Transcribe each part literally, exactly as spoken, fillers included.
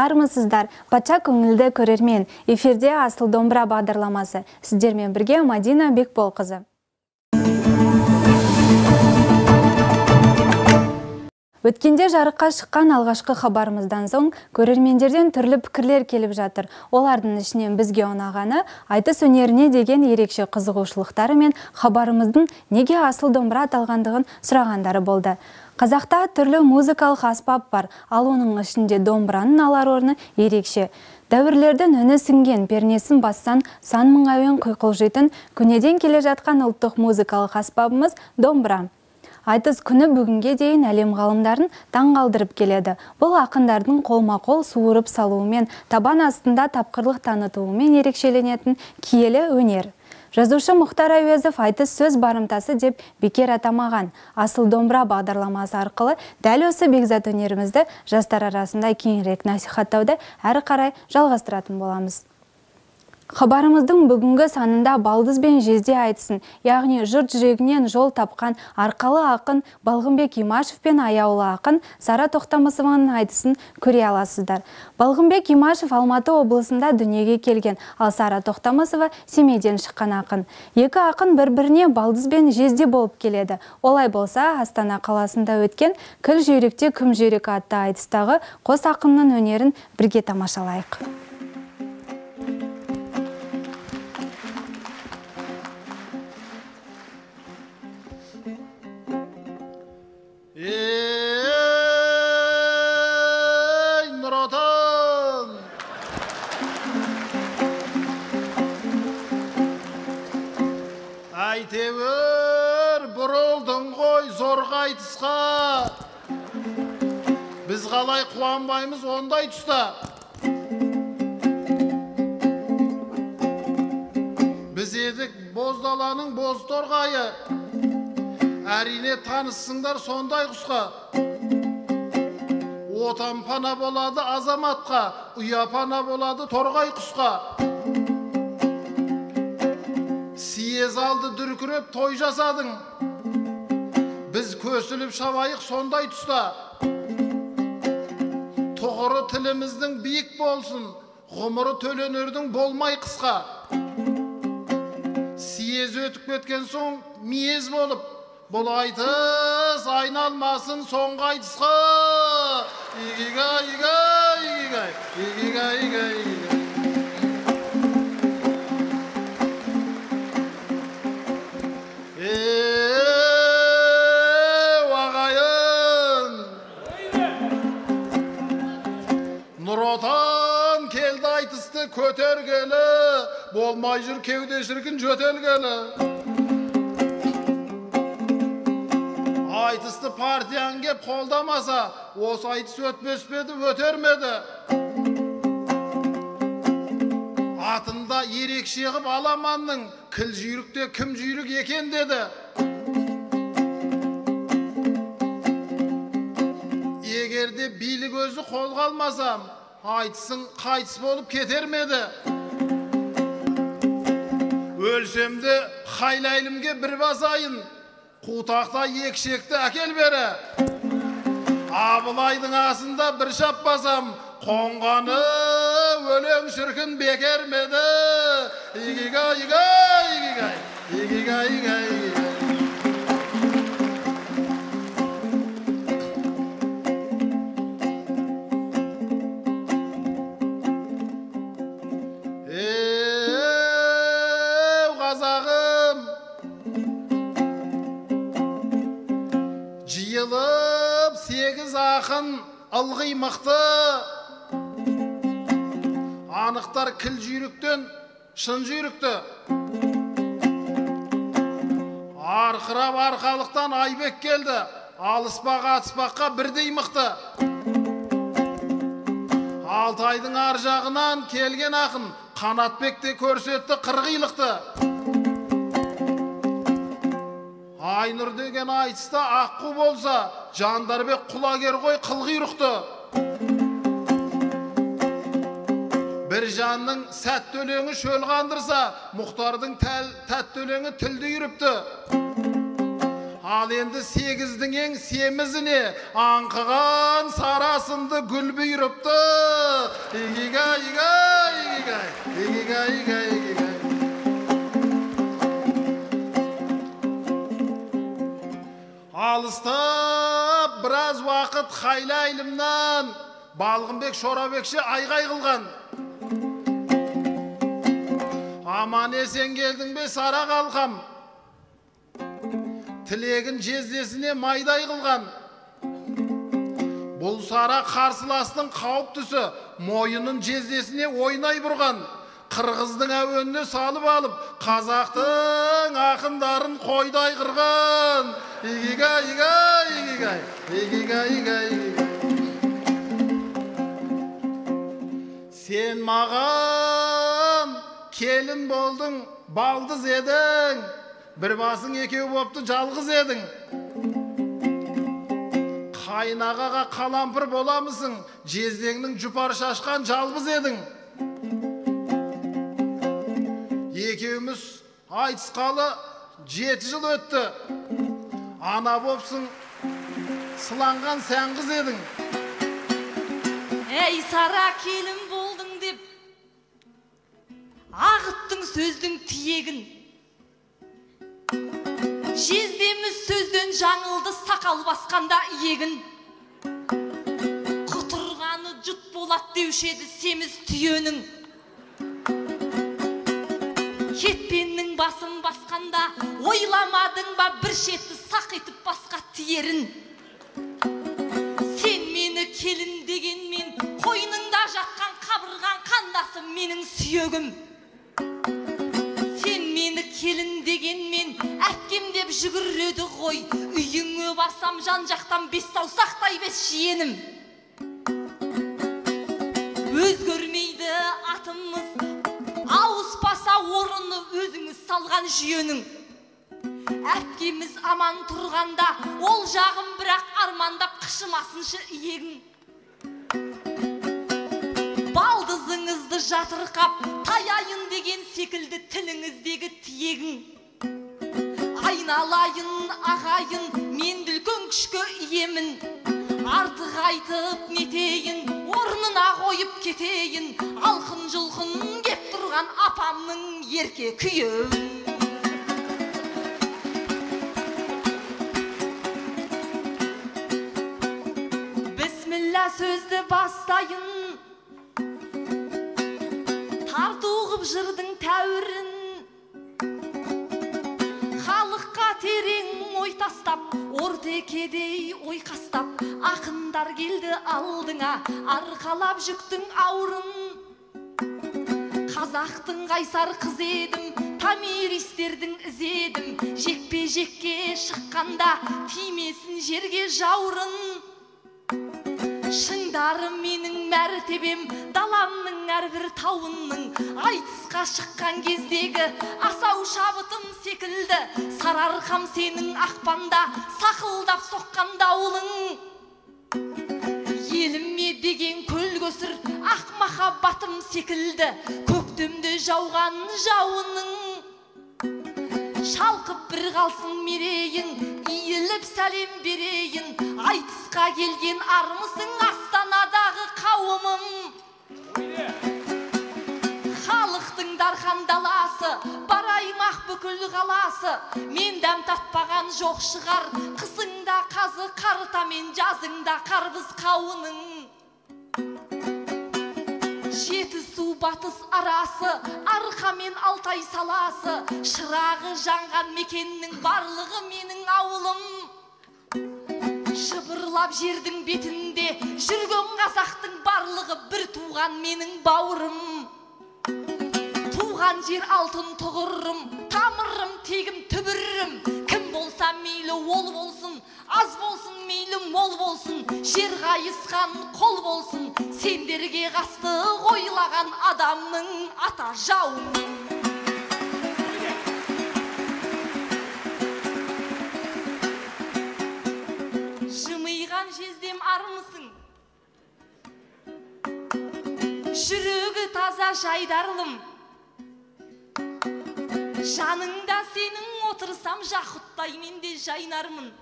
армысыздар? Патша көңілді көрермен. Эфирде Асыл домбыра бағдарламасы. Сіздермен бірге Мадина Бекболқызы. Өткенде жарыққа шыққан алғашқы хабарымыздан соң көрермендерден түрлі пікірлер келіп жатыр. Олардың ішінен бізге ұнағаны айтыс өнеріне деген ерекше қызығушылықтары мен хабарымыздың неге асыл домбыра аталғандығын сұрағандары болды. Қазақта түрлі музыкалық аспап бар, ал оның ішінде домбыраның алар орны ерекше. Дәуірлердің үні сіңген, пернесін бассан сан мың әуен құйқылжитын көнеден келе жатқан ұлттық музыкалық аспабымыз домбыра. Айтыс күні бүгінге дейін әлем ғалымдарын таңғалдырып келеді. Бұл ақындардың қолма-қол суырып салуымен, табан астында тапқырлық танытуымен ерекшеленетін киелі өнер. Жазушы Мұхтар Әуезов айтыс сөз барымтасы деп бекер атамаған. Асыл домбыра бағдарламасы арқылы дәл осы бекзат өнерімізді жастар арасында кеңірек насихаттауды әрі қарай жалғастыратын боламыз. Хабарымыздың бүгінгі санында балдыз бен жезде айтысын, яғни жұрт жүрегінен жол тапқан арқалы ақын Балғынбек Имашев пен аяулы ақын Сара Тоқтамысованың айтысын көре аласыздар. Балғынбек Имашев Алматы облысында дүниеге келген, ал Сара Тоқтамысова Семейден шыққан ақын. Екі ақын бір-біріне балдыз бен жезде болып келеді. Олай болса, Астана қаласында өткен «Кіл жүйрікте күм жүйрік» атты айтыстағы қос ақынның өнерін бірге тамашалайық. Ей, Нұр Отан! Әйтеуір бұрылдың ғой зорға айтысқа. Біз қалай қуанбаймыз ондай тұста. Біз едік боздаланың боз торғайы. Әрине таныссыңдар сондай құсқа. Отан пана болады азаматқа, ұя пана болады торғай құсқа. Сиез алды дүркіреп той жасадың. Біз көсіліп шабайық сондай тұста. Тұғыры тіліміздің биік болсын, ғұмыры төленердің болмай қысқа. Сиез өтіп кеткен соң миез болып, бұл айтыс айналмасын соңғы айтысқа. Игигай, игигай, игигай, игигай, игигай, игигай. Еу, ағайын! Нұр Отан келді айтысты көтергелі, болмай жүр кеуде шіркін жөтелгелі. Айтысты партиян кеп қолдамаса, осы айтыс өтпеспеді, өтермеді. Атында ерекше ғып аламанның, кіл жүйрікте кім жүйрік екен деді. Егерде билік өзі қолға алмасам, айтысың қайтыс болып кетермеді. Өлсемде хайлайлымге бір басайын, Қутақта екшекті әкел бері. Абылайдың асында бір шаппасам, қонғаны өлең шіркін бекер меді. Игигай, игигай, игигай, игигай, игигай, игигай. Еу, қазағым! Жиылып сегіз ақын ылғи мықты. Анықтар кіл жүйріктен шын жүйрікті. Арқырап арқалықтан Айбек келді. Алыспақ атыспаққа бірдей мықты. Алтайдың ар жағынан келген ақын Қанатбекте көрсетті қырғилықты. Айнұр деген айтыста аққу болса, Жандарбек құлагер ғой қылғиырықты. Бір жанның сәтті өлеңі шөл қандырса, Мұхтардың тәтті өлеңі тілді үйіріпті. Ал енді сегіздің ең семізіне аңқыған сарасынды гүл бұйырыпты. Игига, ига, игига, игига, ига, игига. Алыстап біраз уақыт хайлайлымнан Балғынбек Шорабекші айғай қылған. Аман есен келдің бе сара қалқам, тілегін жездесіне майдай қылған. Бұл сара қарсыластың қауіп түсі, мойынын жездесіне ойнай бұрған. Қырғыздың әуеніне салып алып, қазақтың ақындарын қойдай қырған. Игига, ига, игига, игига, ига, игига. Сен маған келін болдың, балдыз едің, бір басың екеу бопты жалғыз едің. Қайнағаға қалампыр боламысың, жездеңнің жұпар шашқан жалбыз едің. Екеуміз айтысқалы жеті жыл өтті. Ана бопсың, сыланған сән қыз едің. Әй сара келін болдың деп, ағыттың сөздің тиегін. Жездеміз сөзден жаңылды, сақал басқанда иегін. Құтырғаны жұт болат деушеді семіз түйенің. Кетпеннің басын басқанда ойламадың ба бір шетті сақ етіп басқа тиерін. Сен мені келін дегенмен қойныңда жатқан қабырған қандасым менің сүйегім. Сен мені келін дегенмен әпкем деп жүгіреді ғой, үйіңе барсам жан жақтан бес саусақтай бес жиенім. Өзгермейді атымыз, ауыспаса орыны өзіңіз салған жүйенің. Әпкеміз аман тұрғанда ол жағым бірақ армандап қышымасыншы иегің. Балдызыңызды жатырқап таяйын деген секілді тіліңіздегі тиегің. Айналайын ағайын, мен дүлкен күшкі иемін. Артық айтып нетейін, орнына қойып кетейін. Алқын жылқын кеп тұрған апамның ерке күйеуін. Бісміллә сөзді бастайын, тарту қып жырдың тәуірін. Халыққа терең ой тастап, ортекедей ойқастап, ақындар келді алдыңа, арқалап жүктің аурын. Қазақтың қайсар қыз едім, тамиристердің ізедім. Жекпе жекке шыққанда тимесін жерге жаурын. Шыңдары менің мәртебем, даламның әрбір тауынның. Айтысқа шыққан кездегі асау шабытым секілді. Сарарқам сенің ақпанда сақылдап соққан дауылың. Еліме деген көл көсір ақ махаббатым секілді. Көктемде жауған жауының. Шалқып бір қалсын мерейін, иіліп сәлем берейін. Айтысқа келген армысың Астанадағы қауымым. Халықтың дархан даласы, бараймақ бүкіл қаласы. Мен дәм татпаған жоқ шығар, қысыңда қазы қарытамен, жазыңда қарбыз қауының. Жеті су батыс арасы, арқа мен алтай саласы. Шырағы жанған мекеннің барлығы менің ауылым. Шыбырлап жердің бетінде жүрген қазақтың барлығы бір туған менің бауырым. Туған жер алтын тұғырым, тамырым, тегім, түбірім. Кім болса мейлі ол болсын, аз болсын мейлі мол болсын. Жер қайысқан қол болсын, сендерге қасты ойлаған адамның ата жауын. Жымиған жездем армысың, жүрегі таза жайдарлым. Жаныңда сенің отырсам жақұттай мен де жайнармын.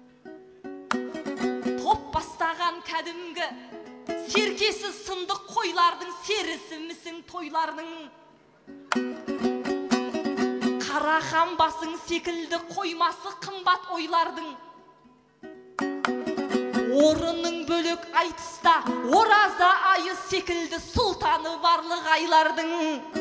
Топ бастаған кәдімгі серкесі сынды қойлардың серісі місің тойлардың. Қарахан басың секілді қоймасы қымбат ойлардың. Орының бөлік айтыста ораза айы секілді сұлтаны барлық айлардың.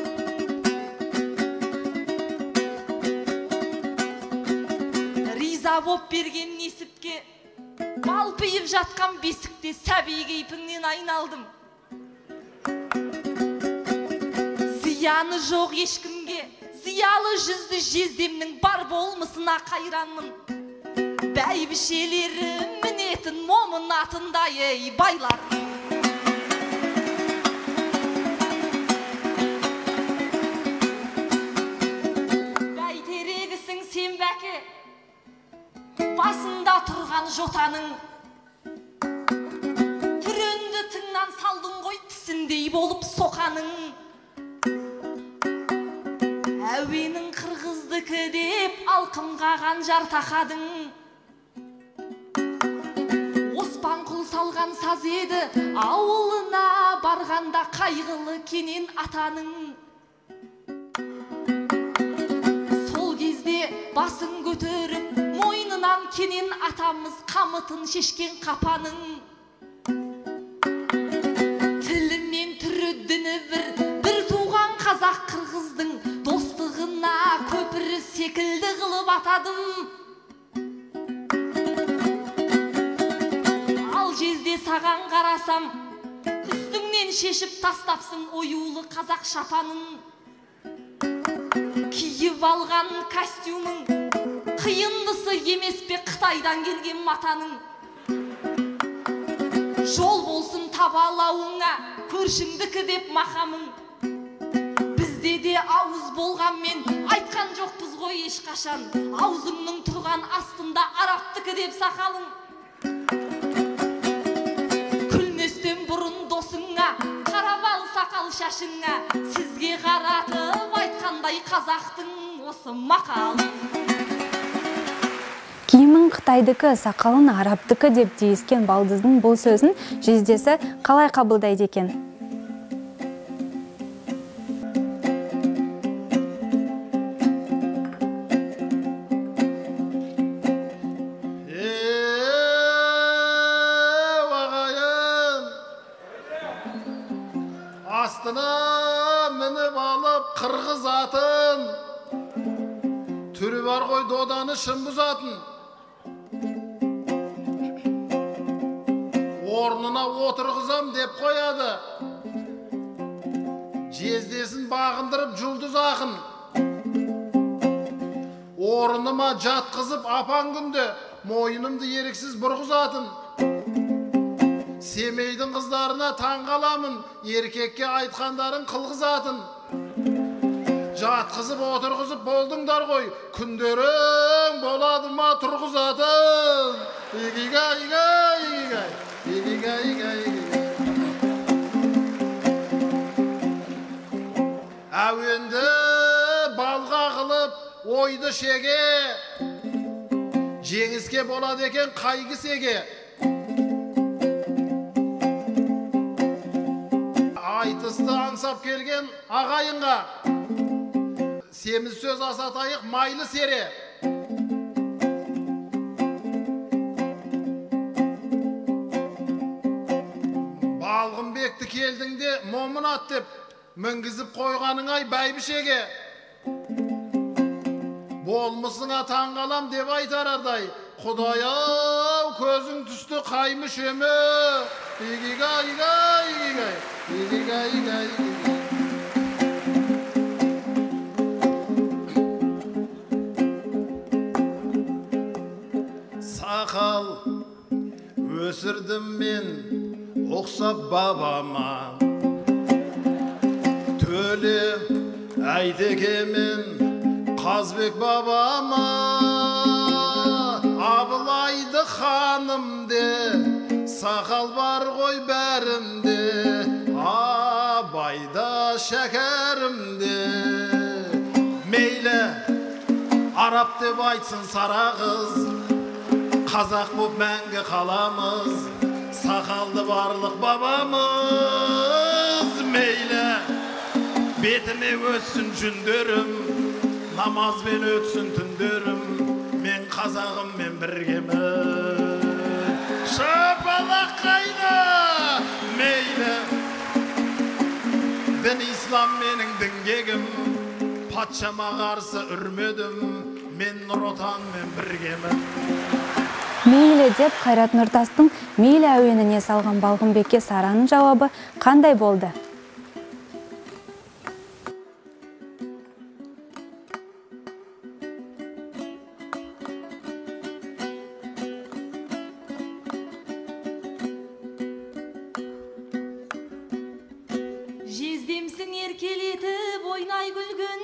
Риза боп берген несіпке балпиып жатқан бесікте сәби кейпіңнен айналдым. Зияны жоқ ешкімге зиялы жүзді жездемнің бар болмысына қайранмын. Бәйбішелері мінетін момын атындай ей байлар. Бәйтерегісің сен бәке, басында тұрған жотаның. Түренді тыңнан салдың ғой тісіндей болып соқаның. Әуенің қырғыздікі деп алқымғаған жар тақадың. Оспанқұл салған саз еді, ауылына барғанда қайғылы кенен атаның. Сол кезде басын көтеріп, мойнынан кенен атамыз қамытын шешкен қапаның. Тілі мен түрі діні бір, бір туған қазақ қырғыздың достығына көпірі секілді қылып атадым. Жезде саған қарасам, үстіңнен шешіп тастапсың оюлы қазақ шапанын. Киіп алған костюмың, қиындысы емес пе Қытайдан келген матаның. Жол болсын табалауыңа, көршіңдікі деп мақамың. Бізде де ауыз болғанмен айтқан жоқпыз ғой ешқашан. Аузыңның тұрған астында араптікі деп сақалың. Бұрын досыңа, қарабал сақал шашыңа, сізге қаратып айтқандай қазақтың осы мақалын. Киімің Қытайдікі, сақалын арабтікі деп дейіскен балдыздың бұл сөзін жездесі қалай қабылдайды екен? Астына мініп алып қырғыз атын, түрі бар ғой доданы шын бұзатын. Орнына отырғызам деп қояды, жездесін бағындырып жұлдыз ақын. Орныма жатқызып апан күнде мойнымды еріксіз бұрғызатын. Семейдің қыздарына таңғаламын, еркекке айтқандарын қылғызатын. Жатқызып отырғызып болдыңдар ғой, күндерің болады ма тұрғызатын. Игигай, игигай, игигай, игигай, игигай, игигай. Әуенді балға қылып ойды шеге, жеңіске болады екен қайгысеге. Айтысты аңсап келген ағайынға семіз сөз асатайық майлы сере. Балғынбекті келдің де момын ат деп мінгізіп қойғаның ай бәйбішеге. Болмысыңа таңғалам деп айтарардай, Құдай-ау көзің түсті қаймыш өмі. Игигай, игигай, игигай, игигай, игигай, игигай. Сақал өсірдім мен ұқсап бабама, төле әйтекемен Қазбек бабама. Абылайды ханымде сақал бар ғой бәрімде, Абайда шәкәрімде. Мейлі араб деп айтсын сара қыз, қазақ боп мәңгі қаламыз, сақалды барлық бабамыз. Мейлі бетіме өтсін жүндерім, намазбен өтсін түндерім, мен қазағыммен біргемін. Шапалақ қайда мейлі, дін ислам менің діңгегім, патшама қарсы үрмедім, мен Нұр Отанмен біргемін. Мейлі деп Қайрат Нұртастың мейлі әуеніне салған Балғынбекке Сараның жауабы қандай болды? Жездемсің еркелетіп ойнай күлгін,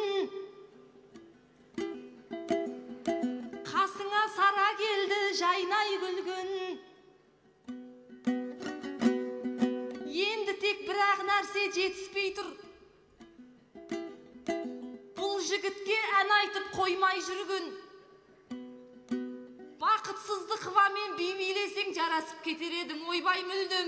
қасыңа Сара келді жайнай күлгін. Енді тек бірақ нәрсе жетіспей тұр, бұл жігітке ән айтып қоймай жүргін. Бақытсызды қывамен би билесең жарасып кетер едің, ойбай мүлдім.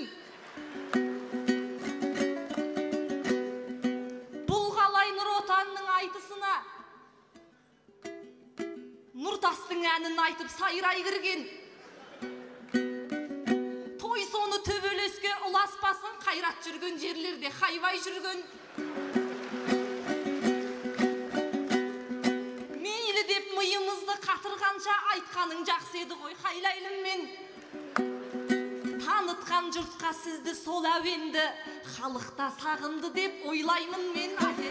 Нұртастың әнін айтып сайрай кірген. Той соны төбелеске ұласпасын, Қайрат жүрген жерлерде хайвай жүрген. Мейлі деп миымызды қатырғанша айтқаның жақсы еді ғой хайлайлыммен. Танытқан жұртқа сізді сол әуенді, халықта сағынды деп ойлаймын мен.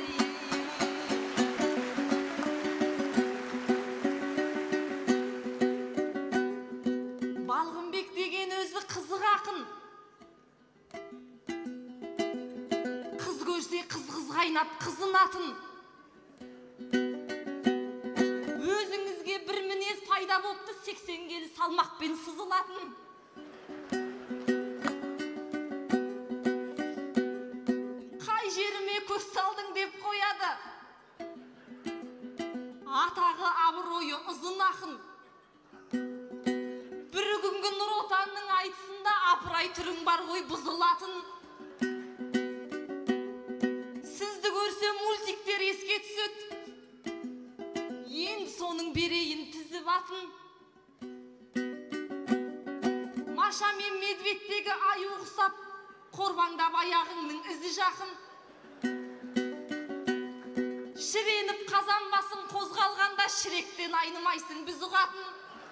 Балғынбек деген өзі қызық ақын. Қыз көрсе қыз-қыз қайнап қызынатын. Өзіңізге бір мінез пайда бопты, сексен келі салмақпен сызылатын. Қай жеріме көз салдың деп қояды. Атағы абыройы ұзын ақын. Бір күнгі Нұр Отанның айтысында апырай түрің бар ғой бұзылатын. Сізді көрсе мультиктер еске түсет, енді соның берейін тізіп атын. Маша мен медведтегі аю ұқсап, қорбаңдап аяғыңның ізі жақын. Шіреніп қазан басың қозғалғанда шіректен айнымайсың біз ұғатын.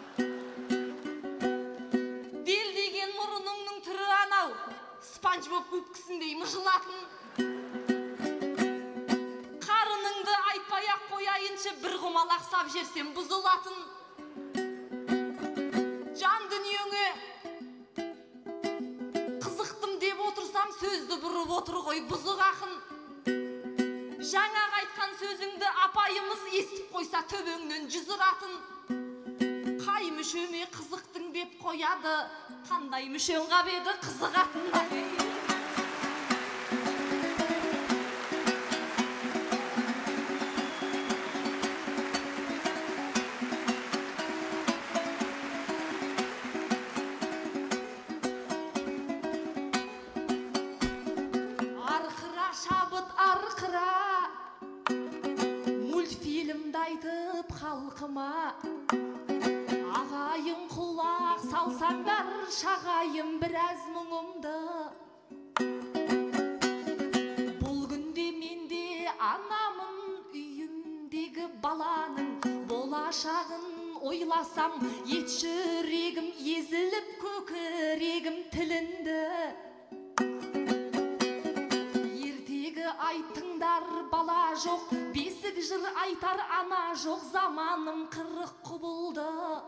Спанч боп көпкісіндей мұжылатын. Қарыныңды айтпай-ақ қояйыншы, бір құмалақ сап жерсем бұзылатын. Жан дүниеңе қызықтым деп отырсам, сөзді бұрып отыр ғой бұзық ақын. Жаңа айтқан сөзіңді апайымыз естіп қойса төбеңнен жүз ұратын. Қай мүшеме қызықтың деп қояды, қандай мүшең қап еді қызығатын. Арқыра шабыт арқыра, мультфильмді айтып халқыма. Ағайын құлақ салсаңдар, шағайын біраз мұңымды. Бұл күнде менде анамын, үйімдегі баланың болашағын ойласам, ет жүрегім езіліп, көкірегім тілінді. Ертегі айтыңдар, бала жоқ, бесік жыр айтар ана жоқ, заманым қырық құбылды.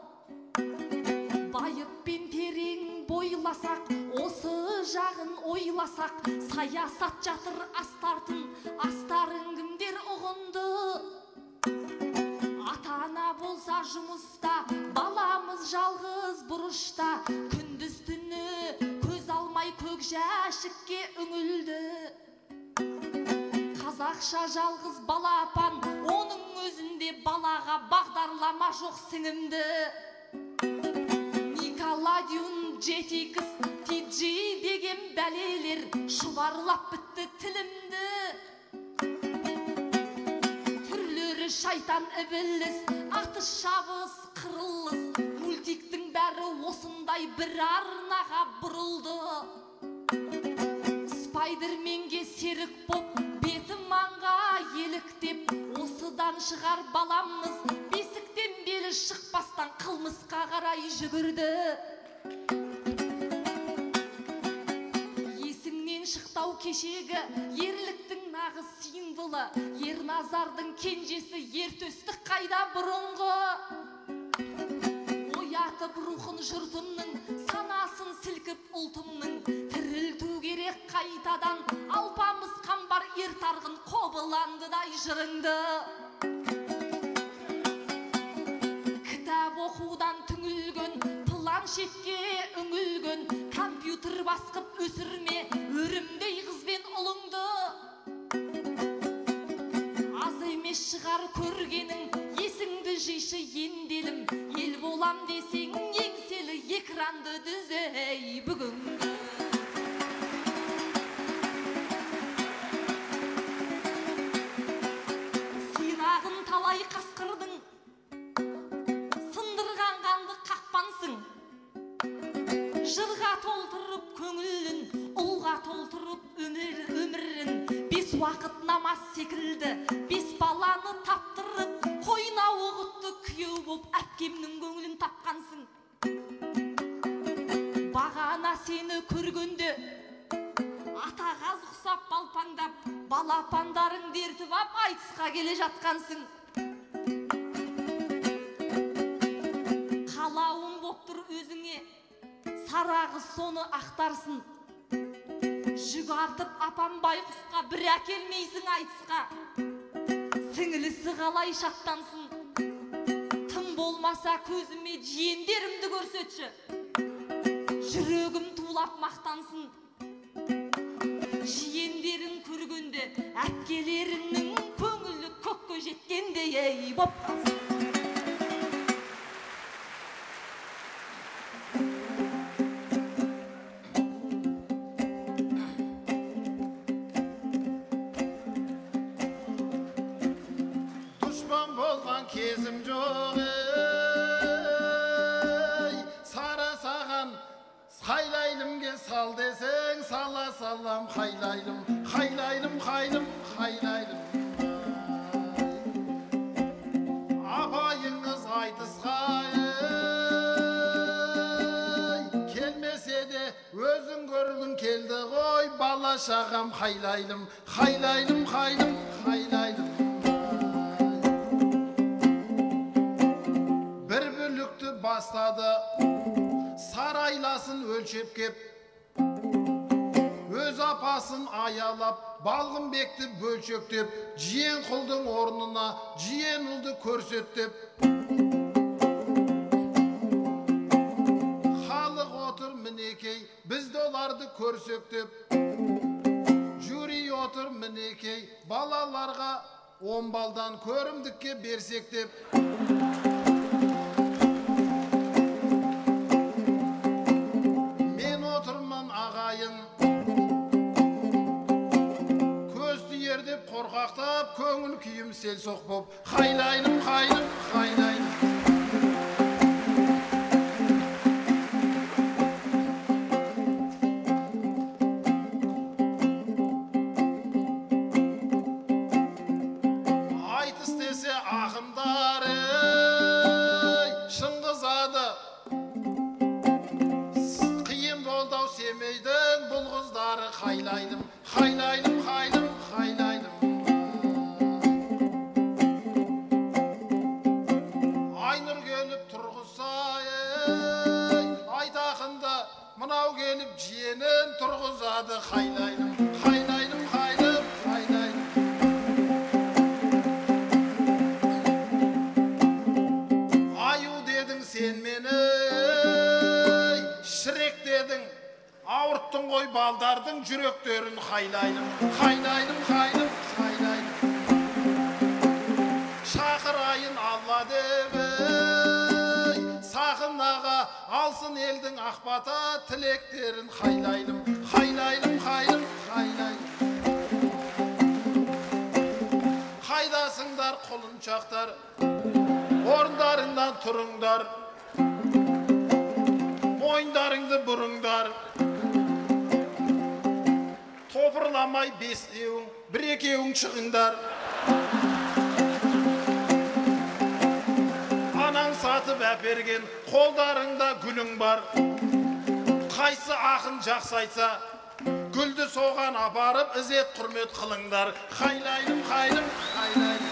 Байыппен терең бойласақ, осы жағын ойласақ, саясат жатыр астартын, астарын кімдер ұғынды. Ата-ана болса жұмыста, баламыз жалғыз бұрышта, күндіз түні көз алмай көк жәшікке үңілді. Қазақша жалғыз балапан, оның өзінде балаға бағдарлама жоқ сіңімді. Николадиум жетекіз тиджи деген бәлелер шұбарлап бітті тілімді. Түрлері шайтан ібіліс, атыс шабыс қырылыс, мультиктің бәрі осындай бір арнаға бұрылды. Спайдерменге серік боп, беті маңға еліктеп, осыдан шығар баламыз, бесіктен белі шықпастан қылмысқа қарай жүгірді. Есіңнен шықтау кешегі ерліктің нағыз символы, Ерназардың кенжесі ертөстік қайда бұрынғы. Оятып рухын жұртымның, санасын сілкіп ұлтымның, тірілту керек қайтадан, алпамыз қамбар ертарғын қобыландыдай жырыңды. Кітап оқудан түңілген, планшетке үңілген, компьютер басқып өсірме, өрімдей қызбен ұлыңды. Аз емес шығар көргенің, есіңді жишы енделім, ел болам десең еңселі экранды дүзей бүгінгі. Синағын талай қасқырдың, сындырған қанды қақпансың. Жырға толтырып көңілін, ұлға толтырып өмірін, бес уақыт намаз секілді, бес баланы таптырып, қойна оғытты күйеу боп әпкемнің көңілін тапқансың. Бағана сені көргенде, атаға ұқсап балпаңдап, балапандарың дертіп ап айтысқа келе жатқансың. Қалауым боп тұр өзіңе, сарағы соны ақтарсын. Жүк артып апам байқұсқа бір әкелмейсің айтысқа. Сіңілісі қалай шаттансын. Тым болмаса көзіме жиендерімді көрсетші. Жүрегім тулап мақтансын. Жиендерін көргенде әпкелерінің көңілі көкке жеткендей ей боп қалсын. Кезім жоқ ей, сара саған қайлайлымге сал десең, сала салам қайлайлым, қайлайлым, қайлым, қайлайлым. Апайыңыз айтысқа ей, келмесе де өзің көргің келді ғой, бала шағам қайлайлым, қайлайлым, қайлым, қайлайлым. Бастады сарайласын өлшеп кеп, өз апасын аялап, Балғынбекті бөлшектеп, жиен құлдың орнына жиен ұлды көрсеттеп. Халық отыр мінекей, бізді оларды көрсектеп. Жюри отыр мінекей, балаларға он балдан көрімдікке берсек деп. Қорқақтап көңіл күйім сел соқ боп, қайлайным, қайным, қайнайным. Айтыс десе ақындар ей, шыңғызады. Қиын болдау Семейдің бұл қыздары, қайлайным, қайлайным, қайным, қайлайным. Мынау келіп жиенін тұрғызады, қайлайным, қайлайным, қайным, қайлайным. Аю дедің сен мені, Шірек дедің, ауырттың ғой балдардың жүректерін, қайлайным, қайлайным, қайным, қайлайным. Шақ бата тілектерін хайлайлым, хайлайлым, хайлым, хайлайлым. Қайдасыңдар құлыншақтар, орындарыңнан тұрыңдар, мойындарыңды бұрыңдар. Топырламай бесеуің, бір екеуің шығыңдар. Анаң сатып әперген қолдарыңда гүлің бар. Қайсы ақын жақсы айтса, гүлді соған апарып ізет құрмет қылыңдар. Хайлайлым, хайлым, хайлайлым.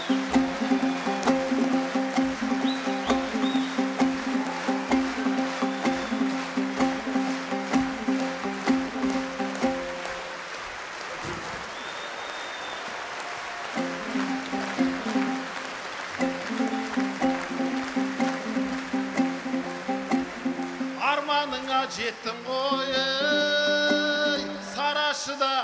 Арманыңа жеттің ғой, Сарашыда.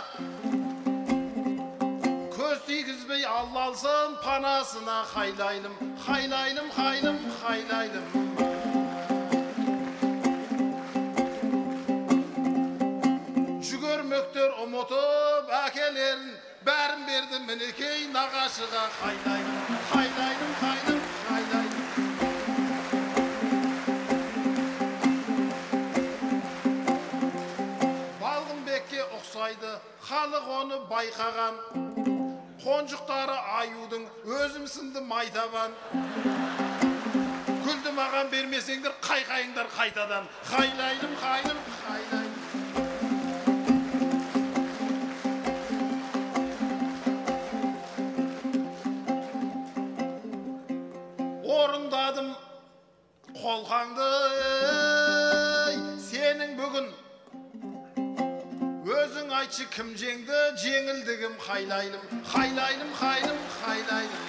Көз тигізбей алла алсын панасына. Хайлайлым, хайлайлым, хайлым, хайлайлым. Жүгермектер ұмытып әкелерін бәрін берді мінекей нағашыға. Хайлайлым, хайлайлым, хайлым, хайлайлым. Халық оны байқаған, қонжықтары аюдың өзімсінді майтабан. Гүлді маған бермесеңдер қайқайыңдар қайтадан. Хайлайлым, хайлым, хайлайлым. Орындадым қолқаңды, сенің бүгін өзің айтшы кім жеңді, жеңілдігім. Хайлайлым, хайлайлым, хайлым, хайлайлым.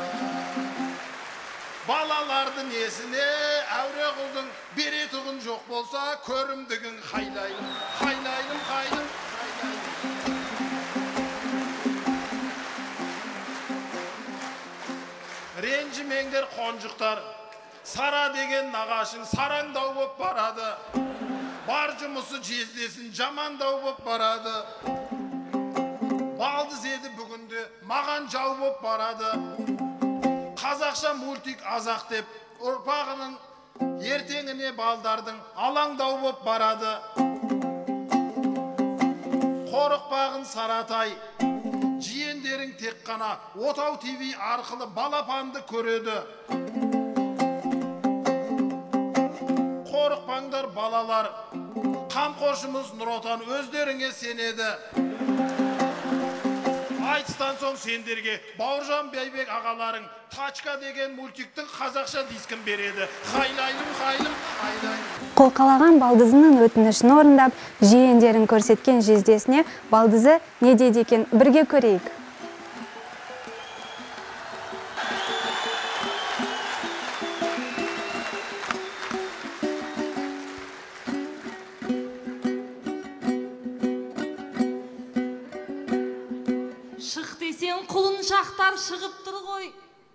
Балаларды несіне әуре қылдың, беретұғын жоқ болса көрімдігің. Хайлайлым, хайлайлым, хайлым, хайлайлым. Ренжімеңдер қонжықтар, Сара деген нағашың сараңдау боп барады. Бар жұмысы жездесін жамандау боп барады. Балдыз еді бүгінде маған жау боп барады. Қазақша мультик азақ деп ұрпағының ертеңіне балдардың алаңдау боп барады. Қорықпағын Саратай, жиендерің тек қана Отау ТВ арқылы балапанды көреді. Қорықпаңдар балалар, қамқоршымыз Нұротан өздеріңе сенеді. Айтыстан соң сендерге Бауыржан Бәйбек ағаларың Тачка деген мультиктің қазақша дискін береді. Хайлайлым, хайлым, хайлайлым. Қолқалаған балдызының өтінішін орындап, жиендерін көрсеткен жездесіне балдызы не дейді екен, бірге көрейік. Құлыншақтар шығып тұр ғой,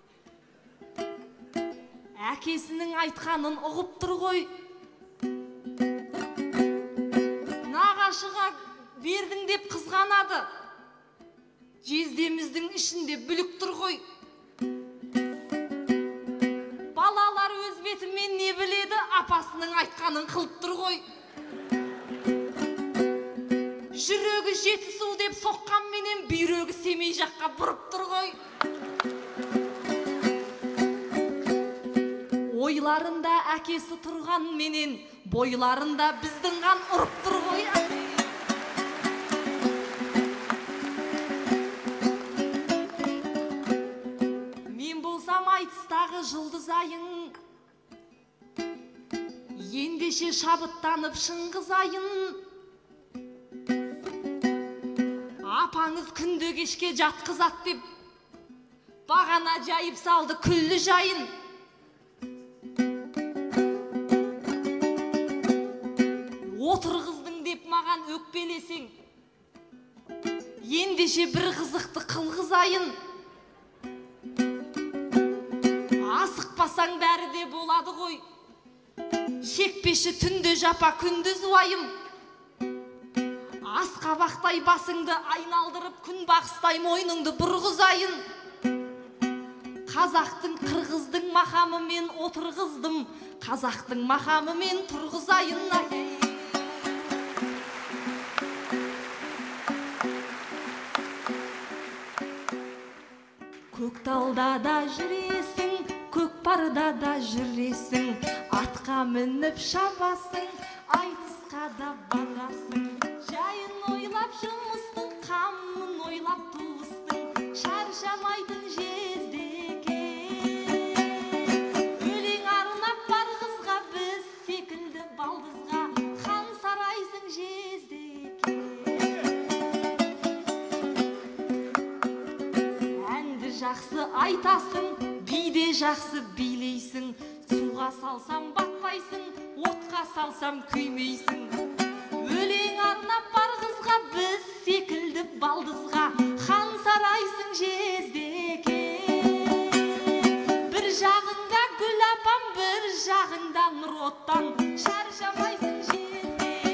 әкесінің айтқанын ұғып тұр ғой. Нағашыға бердің деп қызғанады, жездеміздің ішінде бүлік тұр ғой. Балалар өз бетімен не біледі, апасының айтқанын қылып тұр ғой. Жүрегі Жетісу деп соққан менен бүйрегі Семей жаққа бұрып тұр ғой. Ойларында әкесі тұрған менен, бойларында біздің қан ұрып тұр ғой. Мен болсам айтыстағы жұлдызайын, ендеше шабыттанып шыңғызайын. Апаңыз күнде кешке жатқызат деп бағана жайып салды күллі жайын. Отырғыздың деп маған өкпелесең, ендеше бір қызықты қылғызайын. Асықпасаң бәрі де болады ғой. шекпеші түнде жапа күндіз уайым. Асқабақтай басыңды айналдырып, күн бақыстай мойныңды бұрғызайын. Қазақтың қырғыздың мақамымен отырғыздым, қазақтың мақамымен тұрғызайын. Көкталда да жүресің, көкпарда да жүресің, атқа мініп шабасың, айтысқа да барасың. Жайын ойлап жұмыстың, қамын ойлап туыстың, шаршамайтын жездеке. Өлең арнап бар қызға, біз секілді балдызға, хан сарайсың жездеке. Әнді жақсы айтасың, биде жақсы билейсің, суға салсам батпайсың, отқа салсам күймейсің. Өлең арнап бар қызға, біз секілді балдызға, хан сарайсың жездеке. Бір жағыңда гүл апам, бір жағыңда нұр оттан, шаршамайсың жездеке.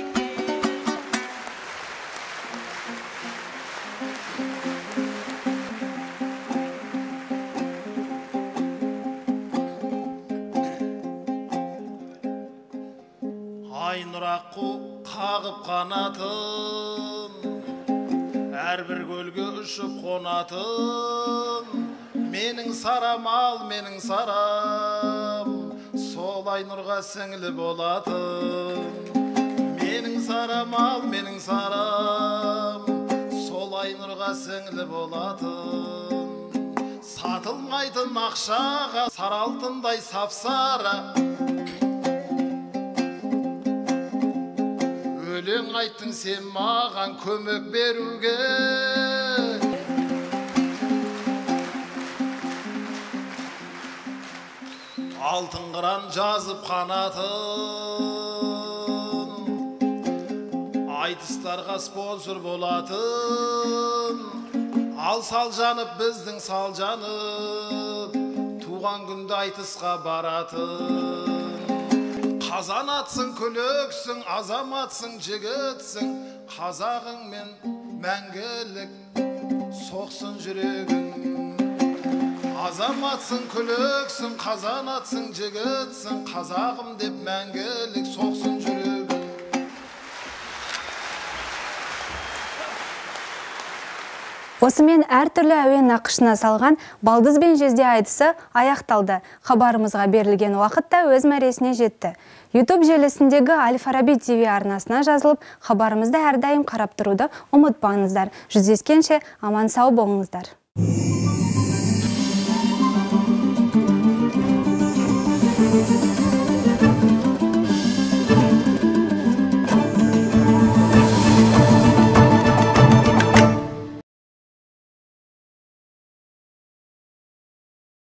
Ай нұр аққу қағып қанатын, әрбір көлге ұшып қонатын. Менің сарам ал, менің сарам, сол ай нұрға сіңлі болатын. Менің сарам ал, менің сарам, сол ай нұрға сіңлі болатын. Сатылмайтын ақшаға сары алтындай сапсара, өлең айттың сен маған көмек беруге. Алтын қыран жазып қанатын, айтыстарға спонсор болатын. Ал сал жанып біздің сал жанып, туған күнді айтысқа баратын. Қазанатсың, күлексің, азаматсың, жігітсің, қазағыңмен мәңгілік соқсын жүрегің. Азаматсың, күлексің, қазанатсың, жігітсің, қазағым деп мәңгілік соқсын жүрегің. Осымен әртүрлі әуен нақышына салған балдыз бен жезде айтысы аяқталды. Хабарымызға берілген уақытта өз мәресіне жетті. YouTube желісіндегі Аль-Фараби ти ви арнасына жазылып, хабарымызды әрдайым қарап тұруды ұмытпаңыздар. Жүздескенше аман сау болыңыздар. Thank you.